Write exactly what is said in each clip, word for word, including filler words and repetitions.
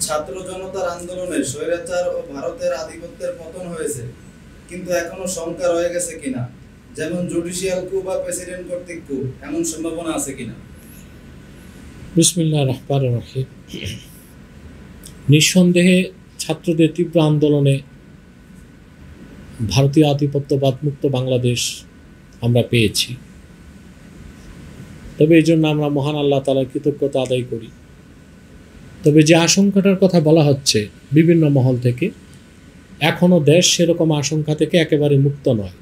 ছাত্র জনতার আন্দোলনে স্বৈরাচার ও ভারতের আধিপত্যের পতন হয়েছে, কিন্তু এখনো শঙ্কা রয়ে গেছে কিনা, যেমন জুডিশিয়াল কু বা প্রেসিডেন্ট কর্তৃক কু, এমন সম্ভাবনা আছে কিনা? বিসমিল্লাহির রহমানির রহিম। নিঃসন্দেহে ছাত্রদের তীব্র আন্দোলনে ভারতীয় আধিপত্যবাদ মুক্ত বাংলাদেশ আমরা পেয়েছি। তবে এই জন্য আমরা মহান আল্লাহ তাআলার কৃতজ্ঞতা আদায় করি। তবে যে আশঙ্কাটার কথা বলা হচ্ছে বিভিন্ন মহল থেকে, এখনও দেশ সেরকম আশঙ্কা থেকে একেবারে মুক্ত নয়।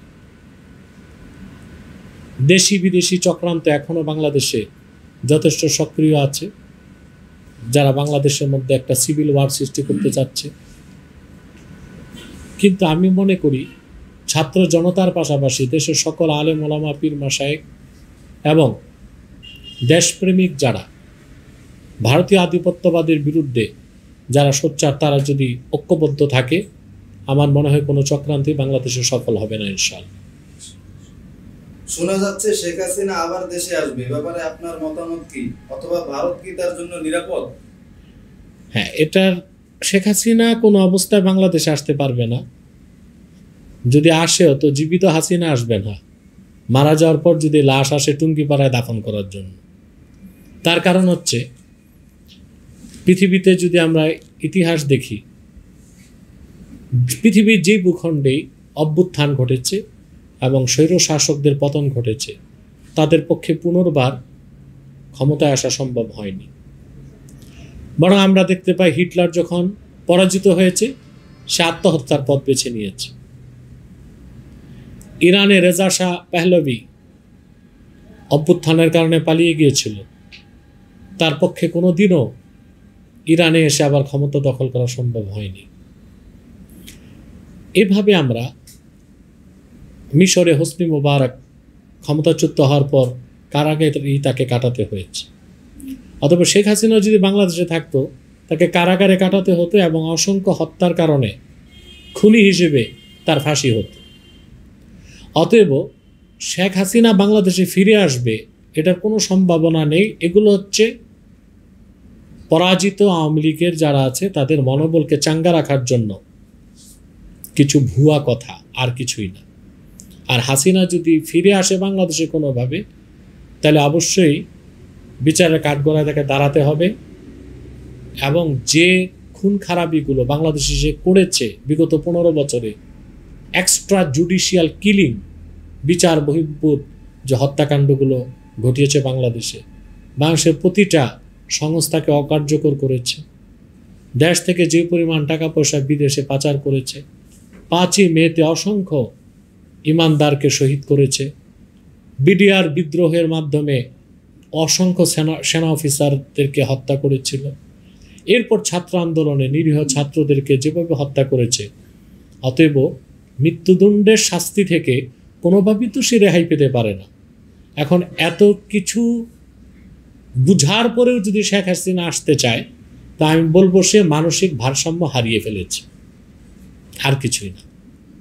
দেশি বিদেশি চক্রান্ত এখনও বাংলাদেশে যথেষ্ট সক্রিয় আছে, যারা বাংলাদেশের মধ্যে একটা সিভিল ওয়ার সৃষ্টি করতে চাচ্ছে। কিন্তু আমি মনে করি ছাত্র জনতার পাশাপাশি দেশের সকল আলেম ওলামা পীর মাশায়েখ এবং দেশপ্রেমিক যারা ভারতীয় আধিপত্যবাদের বিরুদ্ধে যারা সোচ্চার, তারা যদি ঐক্যবদ্ধ থাকে, আমার মনে হয় কোনো চক্রান্তই বাংলাদেশে সফল হবে না ইনশাআল্লাহ। শোনা যাচ্ছে শেখ হাসিনা আবার দেশে আসবে, এ ব্যাপারে আপনার মতামত কি? অথবা ভারত কি তার জন্য নিরাপদ? হ্যাঁ, এটার শেখ হাসিনা কোনো অবস্থায় বাংলাদেশে আসতে পারবে না। যদি আসেও তো জীবিত হাসিনা আসবে না, মারা যাওয়ার পর যদি লাশ আসে টুঙ্গিপাড়ায় দাফন করার জন্য। তার কারণ হচ্ছে, পৃথিবীতে যদি আমরা ইতিহাস দেখি, পৃথিবীর যে ভূখণ্ডেই অভ্যুত্থান ঘটেছে এবং স্বৈর শাসকদের পতন ঘটেছে, তাদের পক্ষে পুনর্বার ক্ষমতায় আসা সম্ভব হয়নি। বরং আমরা দেখতে পাই হিটলার যখন পরাজিত হয়েছে, সে আত্মহত্যার পথ বেছে নিয়েছে। ইরানে রেজা শাহ পেহলভি অভ্যুত্থানের কারণে পালিয়ে গিয়েছিল, তার পক্ষে কোনো দিনও ইরানে এসে আবার ক্ষমতা দখল করা সম্ভব হয়নি। এভাবে আমরা মিশরে হোসনি মোবারক ক্ষমতাচ্যুত হওয়ার পর কারাগারেই তাকে কাটাতে হয়েছে। অথবা শেখ হাসিনা যদি বাংলাদেশে থাকতো, তাকে কারাগারে কাটাতে হতো এবং অসংখ্য হত্যার কারণে খুনি হিসেবে তার ফাঁসি হতো। অতএব শেখ হাসিনা বাংলাদেশে ফিরে আসবে এটার কোনো সম্ভাবনা নেই। এগুলো হচ্ছে পরাজিত আওয়ামী লীগের যারা আছে তাদের মনোবলকে চাঙ্গা রাখার জন্য কিছু ভুয়া কথা, আর কিছুই না। আর হাসিনা যদি ফিরে আসে বাংলাদেশে কোনোভাবে, তাহলে অবশ্যই বিচারের কাঠগড়ায় তাকে দাঁড়াতে হবে এবং যে খুন খারাপিগুলো বাংলাদেশে সে করেছে বিগত পনেরো বছরে, এক্সট্রা জুডিশিয়াল কিলিং, বিচার বহির্ভূত যে হত্যাকাণ্ডগুলো ঘটিয়েছে বাংলাদেশে, বাংলাদেশের প্রতিটা সংস্থাকে অকার্যকর করেছে, দেশ থেকে যে পরিমাণ টাকা পয়সা বিদেশে পাচার করেছে, পাঁচই মেতে অসংখ্য ইমানদারকে শহীদ করেছে, বিডিআর বিদ্রোহের মাধ্যমে অসংখ্য সেনা সেনা অফিসারদেরকে হত্যা করেছিল, এরপর ছাত্র আন্দোলনে নিরীহ ছাত্রদেরকে যেভাবে হত্যা করেছে। অতএব মৃত্যুদণ্ডের শাস্তি থেকে কোনোভাবেই তো সে রেহাই পেতে পারে না। এখন এত কিছু বুঝার পরেও যদি শেখ হাসিনা আসতে চায়, তা আমি বলবো সে মানসিক ভারসাম্য হারিয়ে ফেলেছে, আর কিছুই না।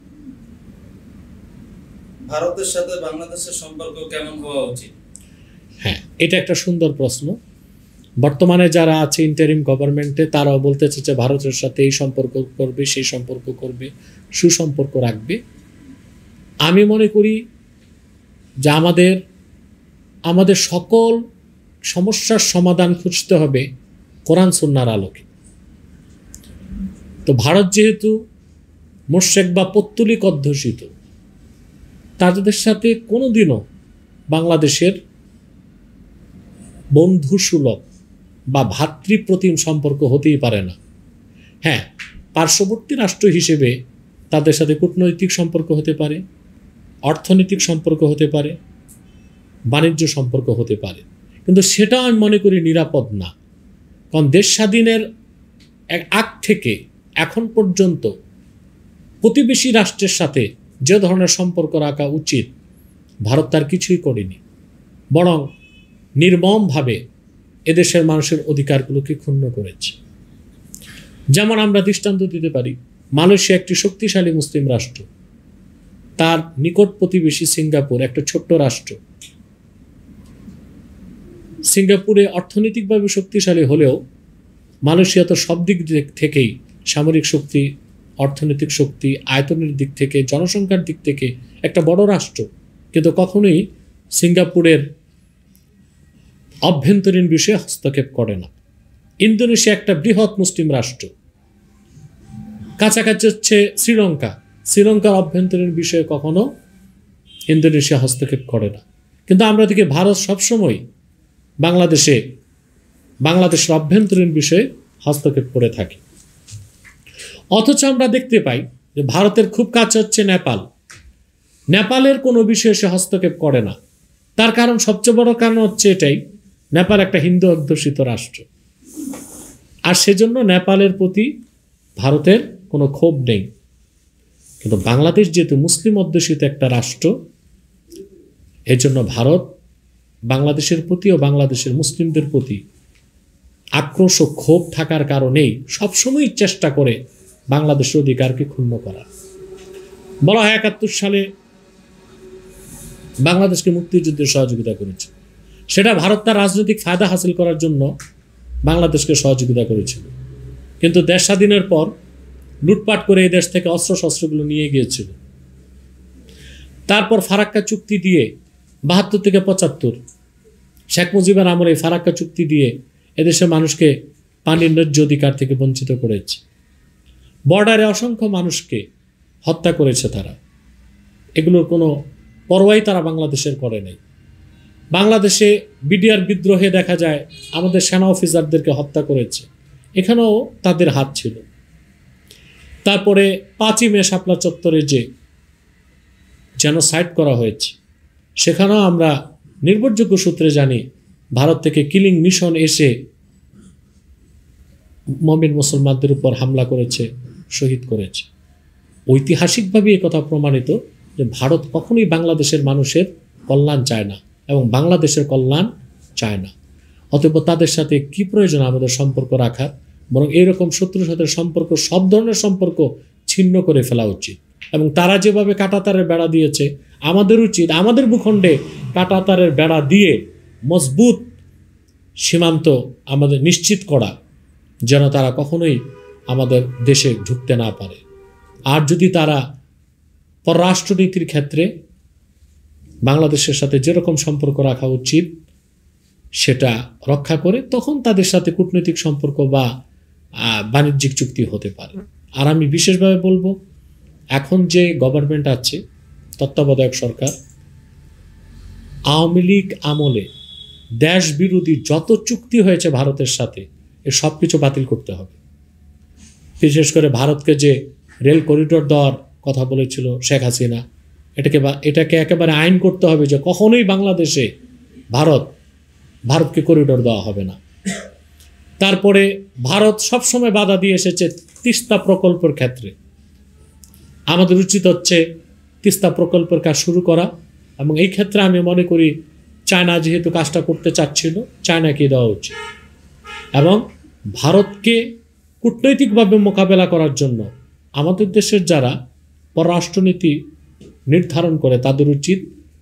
ভারতের সাথে বাংলাদেশের সম্পর্ক কেমন হওয়া উচিত? হ্যাঁ, এটা একটা সুন্দর প্রশ্ন। বর্তমানে যারা আছে ইন্টারিম গভর্নমেন্টে, তারাও বলতে চাচ্ছে ভারতের সাথে এই সম্পর্ক করবে, সেই সম্পর্ক করবে, সুসম্পর্ক রাখবে। আমি মনে করি যে আমাদের আমাদের সকল সমস্যার সমাধান খুঁজতে হবে কোরআন সুন্নাহর আলোকে। তো ভারত যেহেতু মোরশেক বা পৌত্তলিক অধ্যুষিত, তাদের সাথে কোনোদিনও বাংলাদেশের বন্ধুসুলভ বা ভ্রাতৃপ্রতিম সম্পর্ক হতেই পারে না। হ্যাঁ, পার্শ্ববর্তী রাষ্ট্র হিসেবে তাদের সাথে কূটনৈতিক সম্পর্ক হতে পারে, অর্থনৈতিক সম্পর্ক হতে পারে, বাণিজ্য সম্পর্ক হতে পারে, কিন্তু সেটাও আমি মনে করি নিরাপদ না। কারণ দেশ স্বাধীনের এক আগ থেকে এখন পর্যন্ত প্রতিবেশী রাষ্ট্রের সাথে যে ধরনের সম্পর্ক রাখা উচিত, ভারত তার কিছুই করেনি, বরং নির্মমভাবে এদেশের মানুষের অধিকারগুলোকে ক্ষুণ্ণ করেছে। যেমন আমরা দৃষ্টান্ত দিতে পারি, মালয়েশিয়া একটি শক্তিশালী মুসলিম রাষ্ট্র, তার নিকট প্রতিবেশী সিঙ্গাপুর একটা ছোট্ট রাষ্ট্র। সিঙ্গাপুরে অর্থনৈতিকভাবে শক্তিশালী হলেও মালয়েশিয়া তো সব দিক থেকেই, সামরিক শক্তি, অর্থনৈতিক শক্তি, আয়তনের দিক থেকে, জনসংখ্যার দিক থেকে একটা বড় রাষ্ট্র, কিন্তু কখনোই সিঙ্গাপুরের অভ্যন্তরীণ বিষয়ে হস্তক্ষেপ করে না। ইন্দোনেশিয়া একটা বৃহৎ মুসলিম রাষ্ট্র, কাছাকাছি হচ্ছে শ্রীলঙ্কা, শ্রীলঙ্কার অভ্যন্তরীণ বিষয়ে কখনো ইন্দোনেশিয়া হস্তক্ষেপ করে না। কিন্তু আমরা দেখি ভারত সবসময় বাংলাদেশে বাংলাদেশের অভ্যন্তরীণ বিষয়ে হস্তক্ষেপ করে থাকে। অথচ আমরা দেখতে পাই যে ভারতের খুব কাছে হচ্ছে নেপাল, নেপালের কোনো বিষয়ে সে হস্তক্ষেপ করে না। তার কারণ, সবচেয়ে বড় কারণ হচ্ছে এটাই, নেপাল একটা হিন্দু অধ্যুষিত রাষ্ট্র, আর সেজন্য নেপালের প্রতি ভারতের কোনো ক্ষোভ নেই। কিন্তু বাংলাদেশ যেহেতু মুসলিম অধ্যুষিত একটা রাষ্ট্র, এজন্য ভারত বাংলাদেশের প্রতি ও বাংলাদেশের মুসলিমদের প্রতি আক্রোশ ও ক্ষোভ থাকার কারণেই সবসময় চেষ্টা করে বাংলাদেশের অধিকারকে ক্ষুণ্ণ করা। বলা হয় একাত্তর সালে বাংলাদেশকে মুক্তিযুদ্ধে সহযোগিতা করেছে, সেটা ভারত তার রাজনৈতিক ফায়দা হাসিল করার জন্য বাংলাদেশকে সহযোগিতা করেছিল। কিন্তু দেশ স্বাধীনের পর লুটপাট করে এই দেশ থেকে অস্ত্র শস্ত্রগুলো নিয়ে গিয়েছিল। তারপর ফারাক্কা চুক্তি দিয়ে বাহাত্তর থেকে পঁচাত্তর শেখ মুজিবের আমলে ফারাক্কা চুক্তি দিয়ে এদেশের মানুষকে পানির ন্যায্য অধিকার থেকে বঞ্চিত করেছে। বর্ডারে অসংখ্য মানুষকে হত্যা করেছে তারা, এগুলোর কোনো পরোয়াই তারা বাংলাদেশের করে নাই। বাংলাদেশে বিডিআর বিদ্রোহে দেখা যায় আমাদের সেনা অফিসারদেরকে হত্যা করেছে, এখানেও তাদের হাত ছিল। তারপরে পাঁচই মে শাপলা চত্বরে যে জেনোসাইড করা হয়েছে, সেখানেও আমরা নির্ভরযোগ্য সূত্রে জানি ভারত থেকে কিলিং মিশন এসে মুমিন মুসলমানদের উপর হামলা করেছে, শহীদ করেছে। ঐতিহাসিকভাবে এই কথা প্রমাণিত যে ভারত কখনোই বাংলাদেশের মানুষের কল্যাণ চায় না এবং বাংলাদেশের কল্যাণ চায় না। অতএব তাদের সাথে কি প্রয়োজন আমাদের সম্পর্ক রাখার, বরং এইরকম শত্রুর সাথে সম্পর্ক, সব ধরনের সম্পর্ক ছিন্ন করে ফেলা উচিত। এবং তারা যেভাবে কাঁটাতারের বেড়া দিয়েছে, আমাদের উচিত আমাদের ভূখণ্ডে কাঁটাতারের বেড়া দিয়ে মজবুত সীমান্ত আমাদের নিশ্চিত করা, যেন তারা কখনোই আমাদের দেশে ঢুকতে না পারে। আর যদি তারা পররাষ্ট্রনীতির ক্ষেত্রে বাংলাদেশের সাথে যেরকম সম্পর্ক রাখা উচিত সেটা রক্ষা করে, তখন তাদের সাথে কূটনৈতিক সম্পর্ক বা বাণিজ্যিক চুক্তি হতে পারে। আর আমি বিশেষভাবে বলবো, এখন যে গভর্নমেন্ট আছে, তত্ত্বাবধায়ক সরকার, আওয়ামী লীগ আমলে দেশ বিরোধী যত চুক্তি হয়েছে ভারতের সাথে, এ সব কিছু বাতিল করতে হবে। বিশেষ করে ভারতকে যে রেল করিডোর দেওয়ার কথা বলেছিল শেখ হাসিনা, এটাকে এটাকে একেবারে আইন করতে হবে যে কখনোই বাংলাদেশে ভারত ভারতকে করিডোর দেওয়া হবে না। তারপরে ভারত সবসময় বাধা দিয়ে এসেছে তিস্তা প্রকল্পের ক্ষেত্রে। আমাদের উচিত হচ্ছে তিস্তা প্রকল্পের কাজ শুরু করা, এবং এই ক্ষেত্রে আমি মনে করি চায়না যেহেতু কাজটা করতে চাচ্ছিল, চায়নাকে দেওয়া উচিত। এবং ভারতকে কূটনৈতিকভাবে মোকাবেলা করার জন্য আমাদের দেশের যারা পররাষ্ট্রনীতি নির্ধারণ করে, তাদের উচিত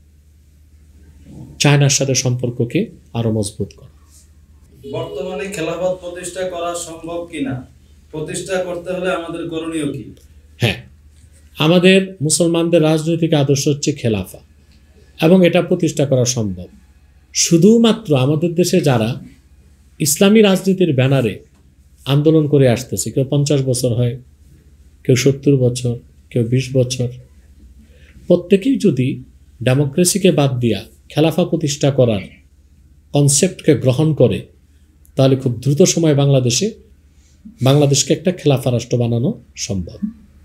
চায়নার সাথে সম্পর্ককে আরো মজবুত করা। বর্তমানে খেলাফত প্রতিষ্ঠা করা সম্ভব কিনা, প্রতিষ্ঠা করতে হলে আমাদের করণীয় কি? হ্যাঁ, আমাদের মুসলমানদের রাজনৈতিক আদর্শ হচ্ছে খেলাফা, এবং এটা প্রতিষ্ঠা করা সম্ভব। শুধুমাত্র আমাদের দেশে যারা ইসলামী রাজনীতির ব্যানারে আন্দোলন করে আসতেছে, কেউ পঞ্চাশ বছর হয়, কেউ সত্তর বছর, কেউ বিশ বছর, প্রত্যেকেই যদি ডেমোক্রেসিকে বাদ দিয়া খেলাফা প্রতিষ্ঠা করার কনসেপ্টকে গ্রহণ করে, তাহলে খুব দ্রুত সময় বাংলাদেশে বাংলাদেশকে একটা খেলাফা রাষ্ট্র বানানো সম্ভব।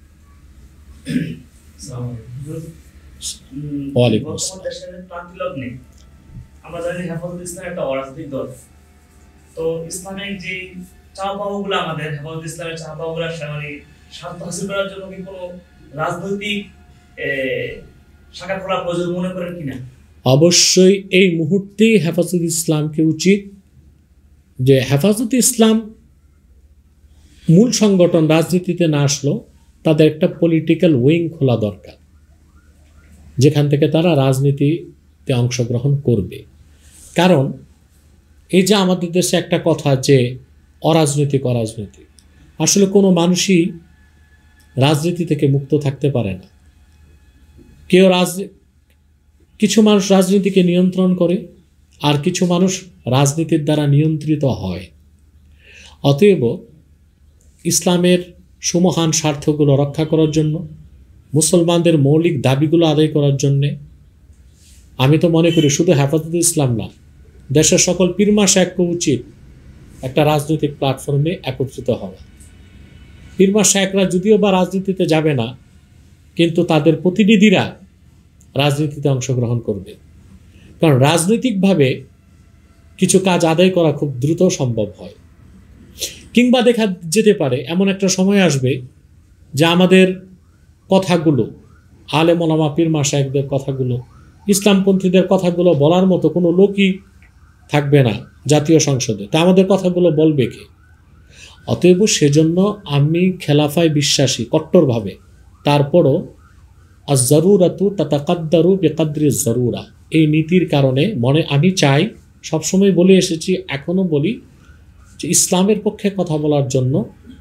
ওয়ালাইকুম আসসালাম। আমরা জানি হেফাজত ইসলাম একটা অরাজনৈতিক দল, তো ইসলামিক যে চাওয়া পাওয়াগুলো, আমাদের হেফাজত ইসলামের চাওয়া পাওয়াগুলো মানে স্বার্থ হাসিল করার জন্য কি কোনো রাজনৈতিক শাখা খোলা প্রয়োজন মনে করেন কিনা? অবশ্যই এই মুহূর্তে হেফাজত ইসলামকে উচিত যে হেফাজত ইসলাম মূল সংগঠন রাজনীতিতে না আসলেও তাদের একটা পলিটিক্যাল উইং খোলা দরকার, যেখান থেকে তারা রাজনীতিতে অংশগ্রহণ করবে। কারণ এই যে আমাদের দেশে একটা কথা যে অরাজনৈতিক অরাজনৈতিক, আসলে কোনো মানুষই রাজনীতি থেকে মুক্ত থাকতে পারে না। কেউ রাজ কিছু মানুষ রাজনীতিকে নিয়ন্ত্রণ করে, আর কিছু মানুষ রাজনীতির দ্বারা নিয়ন্ত্রিত হয়। অতএব ইসলামের সুমহান স্বার্থগুলো রক্ষা করার জন্য, মুসলমানদের মৌলিক দাবিগুলো আদায় করার জন্যে আমি তো মনে করি শুধু হেফাজতে ইসলাম না, দেশের সকল পীরমা শায়েখকে উচিত একটা রাজনৈতিক প্ল্যাটফর্মে একত্রিত হওয়া। পীরমা শায়েখরা যদিও বা রাজনীতিতে যাবে না, কিন্তু তাদের প্রতিনিধিরা রাজনীতিতে অংশগ্রহণ করবে, কারণ রাজনৈতিকভাবে কিছু কাজ আদায় করা খুব দ্রুত সম্ভব হয়। কিংবা দেখা যেতে পারে এমন একটা সময় আসবে যে আমাদের কথাগুলো, আলেম ওলামা পীরমা শায়েখদের কথাগুলো, ইসলামপন্থীদের কথাগুলো বলার মতো কোনো লোকই থাকবে না জাতীয় সংসদে, তা আমাদের কথাগুলো বলবে কে? অতএব সেজন্য আমি খেলাফায় বিশ্বাসী কট্টরভাবে। তারপরও আজ জরুরাতু তাতাকাদ্দারু বেকাদ্রি জরুরা, এই নীতির কারণে মনে আমি চাই, সবসময় বলে এসেছি, এখনও বলি, যে ইসলামের পক্ষে কথা বলার জন্য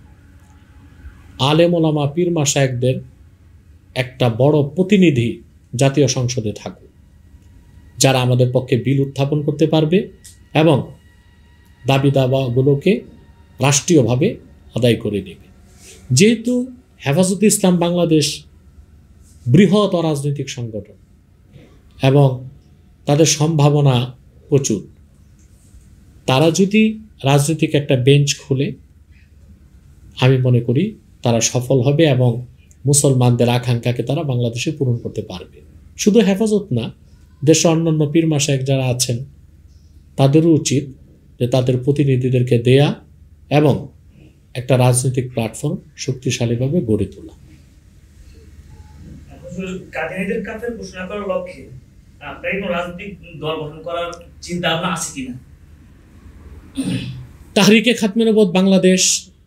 আলেম ওলামা পীর মাশায়েখদের একটা বড় প্রতিনিধি জাতীয় সংসদে থাকুক, যারা আমাদের পক্ষে বিল উত্থাপন করতে পারবে এবং দাবি দাবাগুলোকে রাষ্ট্রীয়ভাবে আদায় করে নেবে। যেহেতু হেফাজতে ইসলাম বাংলাদেশ বৃহৎ রাজনৈতিক সংগঠন এবং তাদের সম্ভাবনা প্রচুর, তারা যদি রাজনৈতিক একটা বেঞ্চ খুলে, আমি মনে করি তারা সফল হবে এবং মুসলমানদের আকাঙ্ক্ষাকে তারা বাংলাদেশে পূরণ করতে পারবে। শুধু হেফাজত না, দেশের অন্যান্য পীর মাশায়েখ যারা আছেন তাদেরও উচিত যে তাদের প্রতিনিধিদেরকে দেয়া এবং একটা রাজনৈতিক প্ল্যাটফর্ম শক্তিশালীভাবে গড়ে তোলা। কাদিয়ানীদের কাফের ঘোষণা করার লক্ষ্যে আপনার কোনো রাজনৈতিক দল গঠন করার চিন্তা ভাবনা আছে কিনা? তাহরিকে খাতমে নবুওয়াত বাংলাদেশ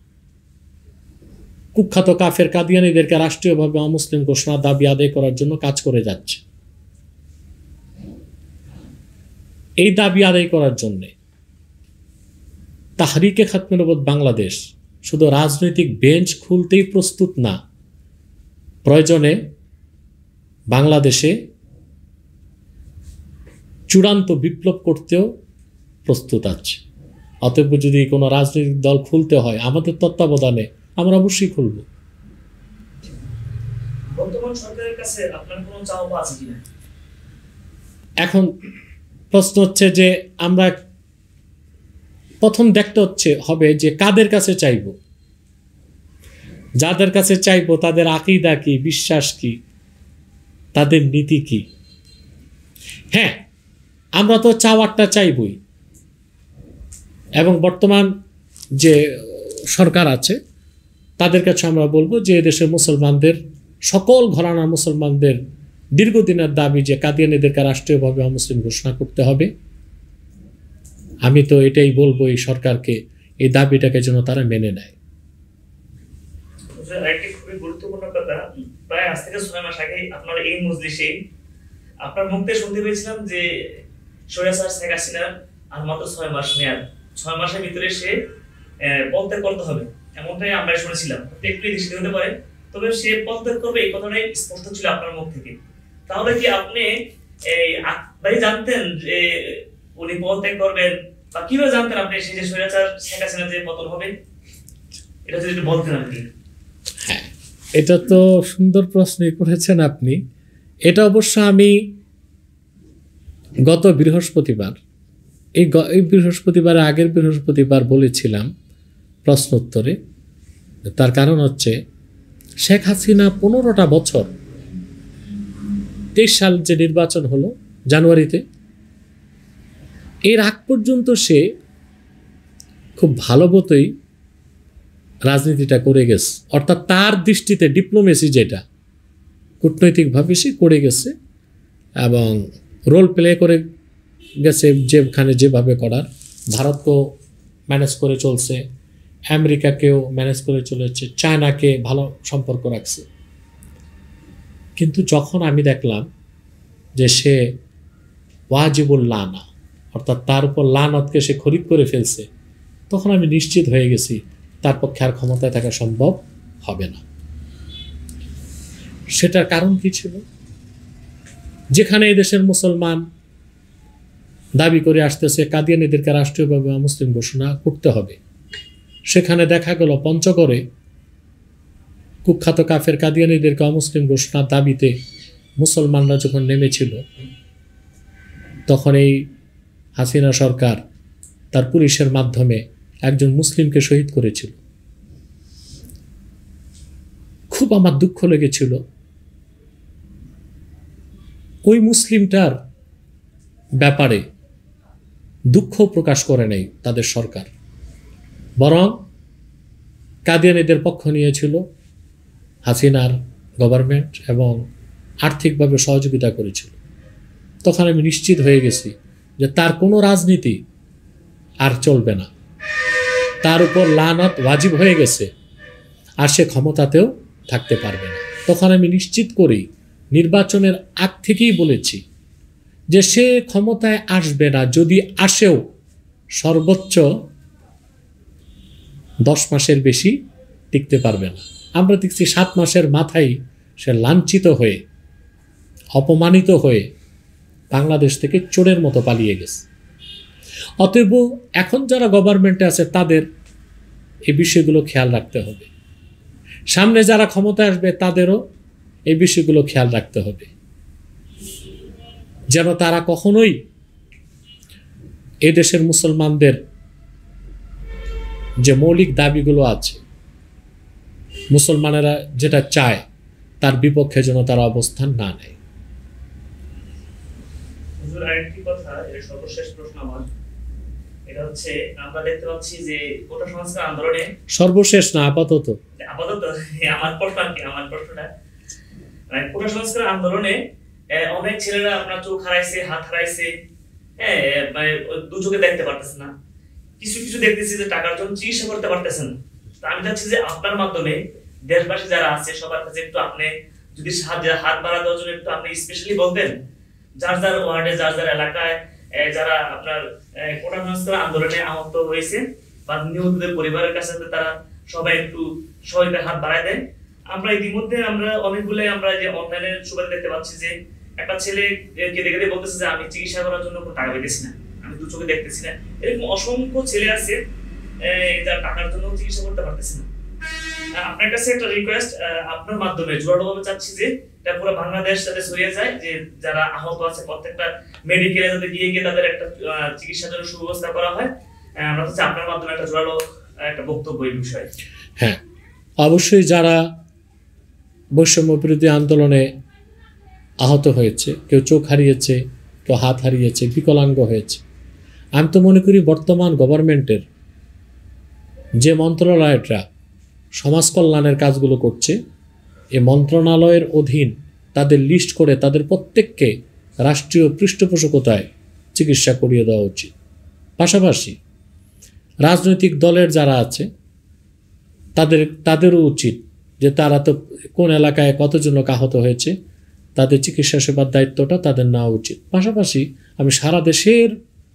কুখ্যাত কাফের কাদিয়ানীদেরকে রাষ্ট্রীয়ভাবে অমুসলিম ঘোষণার দাবি আদায় করার জন্য কাজ করে যাচ্ছে। এই দাবি আদায় করার জন্য তাহরিকে খাতমে নবুওয়াত বাংলাদেশ শুধু রাজনৈতিক বেঞ্চ খুলতেই প্রস্তুত না, প্রয়োজনে বাংলাদেশে চূড়ান্ত বিপ্লব করতেও প্রস্তুত আছে। অতএব যদি কোনো রাজনৈতিক দল খুলতে হয় আমাদের তত্ত্বাবধানে, আমরা অবশ্যই খুলব। বর্তমান সরকারের কাছে আপনার কোনো চাওয়া আছে কিনা? এখন প্রশ্ন হচ্ছে যে আমরা প্রথম দেখতে হচ্ছে হবে যে কাদের কাছে চাইব। যাদের কাছে চাইব তাদের আকীদা কি, বিশ্বাস কি, তাদের নীতি কি। হ্যাঁ, আমরা তো চাওয়ারটা চাইবই, এবং বর্তমান যে সরকার আছে তাদের কাছে আমরা বলবো যে দেশের মুসলমানদের, সকল ঘরানার মুসলমানদের দীর্ঘদিনের দাবি যে কাদিয়ানীদেরকে রাষ্ট্রীয়ভাবে অমুসলিম ঘোষণা করতে হবে। আমি তো এটাই বলবো এই সরকারকে, এই দাবিটাকে যেন তারা মেনে নেয়। একটি খুবই গুরুত্বপূর্ণ কথা, প্রায় আজ থেকে ছয় মাস আগে আপনার এই মজলিসে আপনার মুখ থেকে শুনতে পেয়েছিলাম যে স্বৈরাচার শেখ হাসিনার আর মাত্র ছয় মাস মেয়াদ, ছয় মাসের ভিতরে সে পদত্যাগ করতে হবে, এমনটাই আমরা শুনেছিলাম। একটু দৃষ্টি হতে পারে, তবে সে পদত্যাগ করবে এই কথাটাই স্পষ্ট ছিল আপনার মুখ থেকে। তাহলে কি আপনি এই ভাই জানতেন যে উনি পদত্যাগ করবেন, বা কিভাবে জানতেন আপনি সেই যে স্বৈরাচার শেখ হাসিনা যে পতন হবে? এটা যদি একটু বলতেন আপনি। হ্যাঁ, এটা তো সুন্দর প্রশ্নই করেছেন আপনি। এটা অবশ্য আমি গত বৃহস্পতিবার, এই এই বৃহস্পতিবার আগের বৃহস্পতিবার বলেছিলাম প্রশ্ন উত্তরে। তার কারণ হচ্ছে শেখ হাসিনা পনেরোটা বছর, তেইশ সাল যে নির্বাচন হলো জানুয়ারিতে, এর আগ পর্যন্ত সে খুব ভালো মতোই রাজনীতিটা করে গেছে। অর্থাৎ তার দৃষ্টিতে ডিপ্লোমেসি যেটা, কূটনৈতিকভাবে সে করে গেছে এবং রোল প্লে করে গেছে যেখানে যেভাবে করার। ভারতকেও ম্যানেজ করে চলছে, আমেরিকাকেও ম্যানেজ করে চলেছে, চায়নাকে ভালো সম্পর্ক রাখছে। কিন্তু যখন আমি দেখলাম যে সে ওয়াজিবুল লানা, অর্থাৎ তার উপর লানতকে সে খরিদ করে ফেলছে, তখন আমি নিশ্চিত হয়ে গেছি তার পক্ষে আর ক্ষমতায় থাকা সম্ভব হবে না। সেটার কারণ কি ছিল? যেখানে এই দেশের মুসলমান দাবি করে আসতেছে কাদিয়ানীদেরকে রাষ্ট্রীয়ভাবে মুসলিম ঘোষণা করতে হবে, সেখানে দেখা গেল পঞ্চগড়ে কুখ্যাত কাফের কাদিয়ানীদেরকে অমুসলিম ঘোষণার দাবিতে মুসলমানরা যখন নেমেছিল, তখন এই হাসিনা সরকার তার পুলিশের মাধ্যমে একজন মুসলিমকে শহীদ করেছিল। খুব আমার দুঃখ লেগেছিল। ওই মুসলিমটার ব্যাপারে দুঃখ প্রকাশ করে নাই তাদের সরকার, বরং কাদিয়ানীদের পক্ষ নিয়েছিল হাসিনার গভর্নমেন্ট এবং আর্থিকভাবে সহযোগিতা করেছিল। তখন আমি নিশ্চিত হয়ে গেছি যে তার কোনো রাজনীতি আর চলবে না, তার উপর লানত ওয়াজিব হয়ে গেছে, আর সে ক্ষমতাতেও থাকতে পারবে না। তখন আমি নিশ্চিত করেই নির্বাচনের আগ থেকেই বলেছি যে সে ক্ষমতায় আসবে না, যদি আসেও সর্বোচ্চ দশ মাসের বেশি টিকতে পারবে না। আমরা দেখছি সাত মাসের মাথায় সে লাঞ্ছিত হয়ে অপমানিত হয়ে বাংলাদেশ থেকে চোরের মতো পালিয়ে গেছে। অতএব এখন যারা গভর্নমেন্টে আছে তাদের এই বিষয়গুলো খেয়াল রাখতে হবে, সামনে যারা ক্ষমতায় আসবে তাদেরও এই বিষয়গুলো খেয়াল রাখতে হবে, যেন তারা কখনোই এই দেশের মুসলমানদের যে মৌলিক দাবিগুলো আছে, মুসলমানেরা যেটা চায় তার বিপক্ষে যেন তারা অবস্থান না নেয়। হুজুর, আরেকটি কথা, এর সর্বশেষ প্রশ্ন আমার, এটা হচ্ছে আমরা দেখতে পাচ্ছি যে কোটা সংস্কার আন্দোলনে, সর্বশেষ না আপাতত আপাতত আমার প্রশ্ন কি আমার প্রশ্নটা মানে কোটা সংস্কার আন্দোলনে আহ, অনেক ছেলেরা আপনার চোখ হারাইছে, হাত হারাইছে, হ্যাঁ, মানে দু চোখে দেখতে পারতেছে না, কিছু কিছু দেখতেছি যে টাকার জন্য চিকিৎসা করতে পারতেছেন। তো আমি চাচ্ছি যে আপনার মাধ্যমে দেশবাসী যারা আছে সবার কাছে একটু আপনি যদি সাহায্য হাত বাড়া দেওয়ার জন্য একটু আপনি স্পেশালি বলতেন, যার যার ওয়ার্ডে যার যার এলাকায় আহ, যারা আপনার আহ, কোটা সংস্কার আন্দোলনে আহত হয়েছে বা নিহতদের পরিবারের কাছে তারা সবাই একটু সহায়তার হাত বাড়ায় দেয়। আমরা ইতিমধ্যে আমরা অনেকগুলো আমরা যে অনলাইনে সুবিধা দেখতে পাচ্ছি যে একটা ছেলে কেঁদে কেঁদে বলতেছে যে আমি চিকিৎসা করার জন্য কোনো টাকা পেতেছি না, আমি দু চোখে দেখতেছি না। এরকম অসংখ্য ছেলে আছে যারা টাকার জন্য চিকিৎসা করতে পারতেছে না। আপনার কাছে একটা রিকোয়েস্ট, আপনার মাধ্যমে জোরালোভাবে চাচ্ছি যে এটা পুরো বাংলাদেশ যাতে ছড়িয়ে যায়, যে যারা আহত আছে প্রত্যেকটা মেডিকেলে যাতে গিয়ে গিয়ে তাদের একটা চিকিৎসার জন্য সুব্যবস্থা করা হয়। আমরা চাচ্ছি আপনার মাধ্যমে একটা জোরালো একটা বক্তব্য এই বিষয়ে। হ্যাঁ, অবশ্যই যারা বৈষম্য বিরোধী আন্দোলনে আহত হয়েছে, কেউ চোখ হারিয়েছে, কেউ হাত হারিয়েছে, বিকলাঙ্গ হয়েছে, আমি তো মনে করি বর্তমান গভর্নমেন্টের যে মন্ত্রণালয়টা সমাজ কল্যাণের কাজগুলো করছে, এই মন্ত্রণালয়ের অধীন তাদের লিস্ট করে তাদের প্রত্যেককে রাষ্ট্রীয় পৃষ্ঠপোষকতায় চিকিৎসা করিয়ে দেওয়া উচিত। পাশাপাশি রাজনৈতিক দলের যারা আছে তাদের তাদেরও উচিত যে তারা তো কোন এলাকায় কতজন লোক আহত হয়েছে, তাদের চিকিৎসা সেবার দায়িত্বটা তাদের নেওয়া উচিত। পাশাপাশি আমি সারা দেশের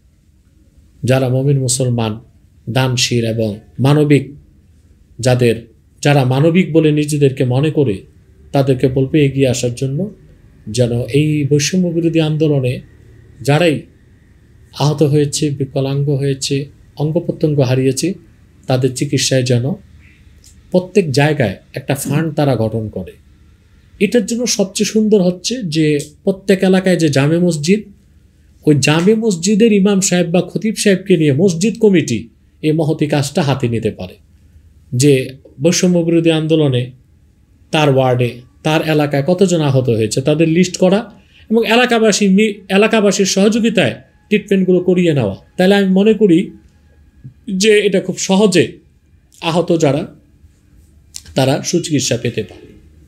যারা মুমিন মুসলমান, দানশীল এবং মানবিক, যাদের যারা মানবিক বলে নিজেদেরকে মনে করে, তাদেরকে বলবে এগিয়ে আসার জন্য, যেন এই বৈষম্য বিরোধী আন্দোলনে যারাই আহত হয়েছে, বিকলাঙ্গ হয়েছে, অঙ্গ প্রত্যঙ্গ হারিয়েছে, তাদের চিকিৎসায় যেন প্রত্যেক জায়গায় একটা ফান্ড তারা গঠন করে। এটার জন্য সবচেয়ে সুন্দর হচ্ছে যে প্রত্যেক এলাকায় যে জামে মসজিদ, ওই জামে মসজিদের ইমাম সাহেব বা খতিব সাহেবকে নিয়ে মসজিদ কমিটি এই মহতি কাজটা হাতে নিতে পারে, যে বৈষম্য বিরোধী আন্দোলনে তার ওয়ার্ডে তার এলাকায় কতজন আহত হয়েছে তাদের লিস্ট করা এবং এলাকাবাসী এলাকাবাসীর সহযোগিতায় ট্রিটমেন্টগুলো করিয়ে নেওয়া। তাহলে আমি মনে করি যে এটা খুব সহজে আহত যারা তারা সুচিকিৎসা পেতে পারে।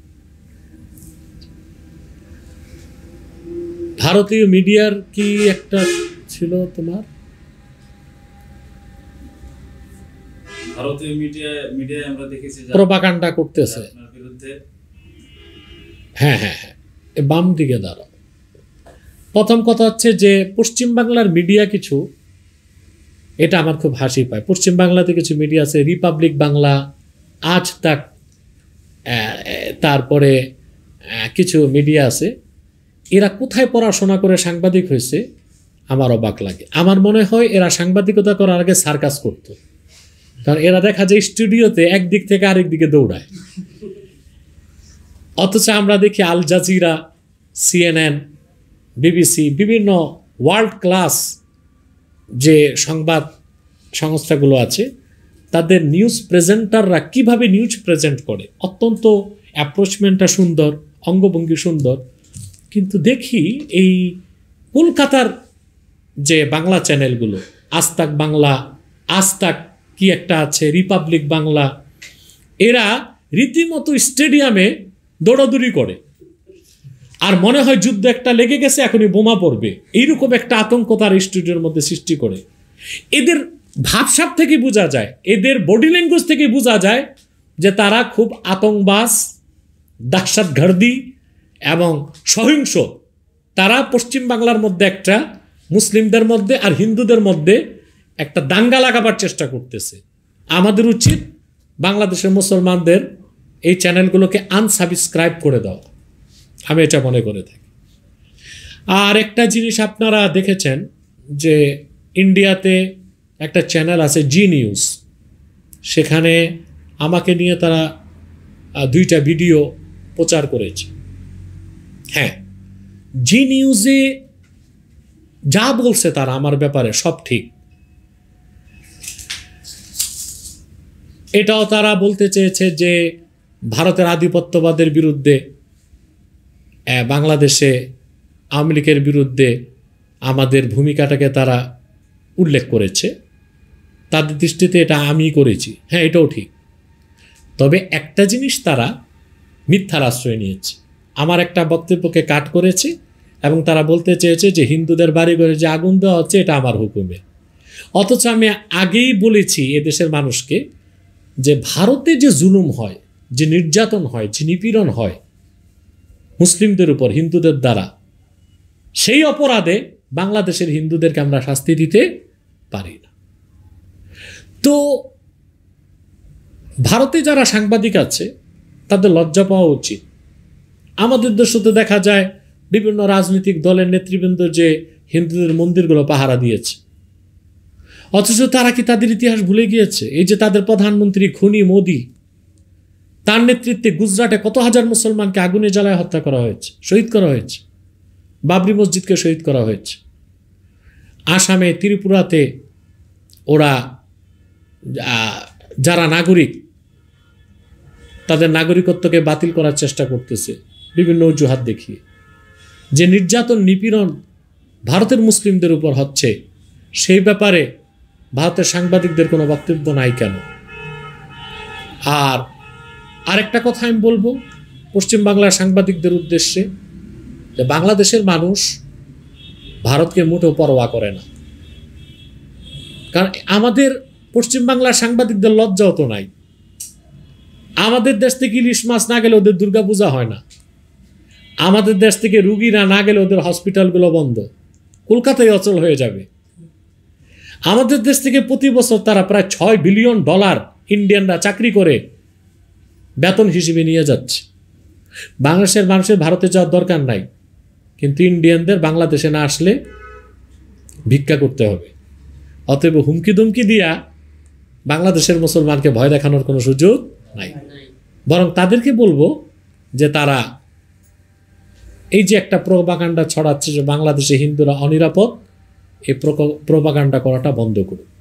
ভারতীয় মিডিয়ার কি একটা ছিল তোমার, ভারতীয় মিডিয়া মিডিয়ায় আমরা দেখেছি প্রোপাগান্ডা করতেছে আপনার বিরুদ্ধে। হ্যাঁ হ্যাঁ হ্যাঁ বাম দিকে দাঁড়াও। প্রথম কথা হচ্ছে যে পশ্চিমবাংলার মিডিয়া কিছু এটা আমার খুব হাসি পায়। পশ্চিম বাংলাতে কিছু মিডিয়া আছে, রিপাবলিক বাংলা, আজ তাক, তারপরে কিছু মিডিয়া আছে, এরা কোথায় পড়াশোনা করে সাংবাদিক হয়েছে আমার অবাক লাগে। আমার মনে হয় এরা সাংবাদিকতা করার আগে সার্কাস করত, কারণ এরা দেখা যায় স্টুডিওতে একদিক থেকে আরেক দিকে দৌড়ায়। অথচ আমরা দেখি আল জাজিরা, সিএনএন, বিবিসি, বিভিন্ন ওয়ার্ল্ড ক্লাস যে সংবাদ সংস্থাগুলো আছে, তাদের নিউজ প্রেজেন্টাররা কিভাবে নিউজ প্রেজেন্ট করে, অত্যন্ত অ্যাপ্রোচমেন্টটা সুন্দর, অঙ্গভঙ্গি সুন্দর। কিন্তু দেখি এই কলকাতার যে বাংলা চ্যানেলগুলো, আজ তাক বাংলা, আজ তাক কি একটা আছে, রিপাবলিক বাংলা, এরা রীতিমতো স্টেডিয়ামে দৌড়াদৌড়ি করে, আর মনে হয় যুদ্ধ একটা লেগে গেছে, এখনই বোমা পড়বে, এইরকম একটা আতঙ্ক তার স্টুডিওর মধ্যে সৃষ্টি করে। এদের ভাবসাব থেকে বোঝা যায়, এদের বডি ল্যাঙ্গুয়েজ থেকে বোঝা যায় যে তারা খুব আতঙ্কবাজ, দাহশতগর্দি এবং সহিংস। তারা পশ্চিম বাংলার মধ্যে একটা, মুসলিমদের মধ্যে আর হিন্দুদের মধ্যে একটা দাঙ্গা লাগাবার চেষ্টা করতেছে। আমাদের উচিত বাংলাদেশের মুসলমানদের এই চ্যানেলগুলোকে আনসাবস্ক্রাইব করে দেওয়া, আমি এটা মনে করে থাকি। আর একটা জিনিস আপনারা দেখেছেন যে ইন্ডিয়াতে একটা চ্যানেল আছে জি নিউজ, সেখানে আমাকে নিয়ে তারা দুইটা ভিডিও প্রচার করেছে। হ্যাঁ, জি নিউজে যা বলছে তারা আমার ব্যাপারে সব ঠিক। এটাও তারা বলতে চেয়েছে যে ভারতের আধিপত্যবাদের বিরুদ্ধে, বাংলাদেশে আওয়ামী লীগের বিরুদ্ধে আমাদের ভূমিকাটাকে তারা উল্লেখ করেছে। তাদের দৃষ্টিতে এটা আমি করেছি, হ্যাঁ এটাও ঠিক। তবে একটা জিনিস তারা মিথ্যার আশ্রয় নিয়েছে, আমার একটা বক্তব্যকে কাট করেছে এবং তারা বলতে চেয়েছে যে হিন্দুদের বাড়ি ঘরে যে আগুন দেওয়া হচ্ছে এটা আমার হুকুমে। অথচ আমি আগেই বলেছি এদেশের মানুষকে যে ভারতে যে জুলুম হয়, যে নির্যাতন হয়, যে নিপীড়ন হয় মুসলিমদের উপর হিন্দুদের দ্বারা, সেই অপরাধে বাংলাদেশের হিন্দুদেরকে আমরা শাস্তি দিতে পারি না। তো ভারতে যারা সাংবাদিক আছে তাদের লজ্জা পাওয়া উচিত। আমাদের দেশে তো দেখা যায় বিভিন্ন রাজনৈতিক দলের নেতৃবৃন্দ যে হিন্দুদের মন্দিরগুলো পাহারা দিয়েছে, অথচ তারা কি তাদের ইতিহাস ভুলে গিয়েছে? এই যে তাদের প্রধানমন্ত্রী খুনি মোদি, তার নেতৃত্বে গুজরাটে কত হাজার মুসলমানকে আগুনে জ্বালায় হত্যা করা হয়েছে, শহীদ করা হয়েছে, বাবরি মসজিদকে শহীদ করা হয়েছে। আসামে, ত্রিপুরাতে ওরা যারা নাগরিক, তাদের নাগরিকত্বকে বাতিল করার চেষ্টা করতেছে বিভিন্ন অজুহাত দেখিয়ে। যে নির্যাতন নিপীড়ন ভারতের মুসলিমদের উপর হচ্ছে, সেই ব্যাপারে ভারতের সাংবাদিকদের কোনো বক্তব্য নাই কেন? আর আরেকটা কথা আমি বলবো পশ্চিমবাংলার সাংবাদিকদের উদ্দেশ্যে, যে বাংলাদেশের মানুষ ভারতকে মোটেও পরোয়া করে না। কারণ আমাদের পশ্চিমবাংলার সাংবাদিকদের লজ্জাও তো নাই। আমাদের দেশ থেকে ইলিশ মাছ না গেলে ওদের দুর্গাপূজা হয় না, আমাদের দেশ থেকে রুগীরা না গেলে ওদের হসপিটালগুলো বন্ধ, কলকাতায় অচল হয়ে যাবে। আমাদের দেশ থেকে প্রতি বছর তারা প্রায় ছয় বিলিয়ন ডলার ইন্ডিয়ানরা চাকরি করে বেতন হিসেবে নিয়ে যাচ্ছে। বাংলাদেশের মানুষের ভারতে যাওয়ার দরকার নাই, কিন্তু ইন্ডিয়ানদের বাংলাদেশে না আসলে ভিক্ষা করতে হবে। অতএব হুমকি দুমকি দিয়া বাংলাদেশের মুসলমানকে ভয় দেখানোর কোনো সুযোগ নাই। বরং তাদেরকে বলবো যে তারা এই যে একটা প্রোপাগান্ডা ছড়াচ্ছে যে বাংলাদেশে হিন্দুরা অনিরাপদ, এই প্রোপাগান্ডা করাটা বন্ধ করুন।